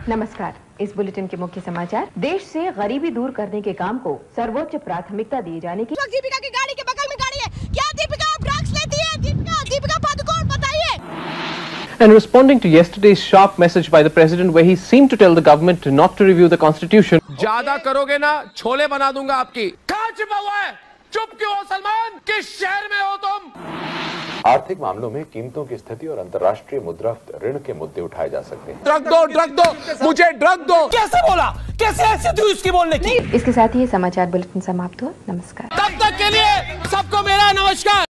नमस्कार। इस बुलेटिन के मुख्य समाचार। देश से गरीबी दूर करने के काम को सर्वोच्च प्राथमिकता दिए जाने की। दीपिका की गाड़ी के बगल में गाड़ी है। क्या दीपिका ड्रग्स लेती है? दीपिका पादुकोण, बताइए। And responding to yesterday's sharp message by the president where he seemed to tell the government not to review the constitution. ज्यादा करोगे ना छोले बना दूंगा आपकी। कहाँ छिपा हुआ है? चुप क्यों हो सलमान? किस शहर में हो तुम? आर्थिक मामलों में कीमतों की स्थिति और अंतर्राष्ट्रीय मुद्रा ऋण के मुद्दे उठाए जा सकते हैं। ड्रग दो, मुझे ड्रग दो। कैसे बोला? कैसे हैसियत हुई उसकी बोलने की? इसके साथ ही ये समाचार बुलेटिन समाप्त हुआ। नमस्कार। तब तक के लिए सबको मेरा नमस्कार।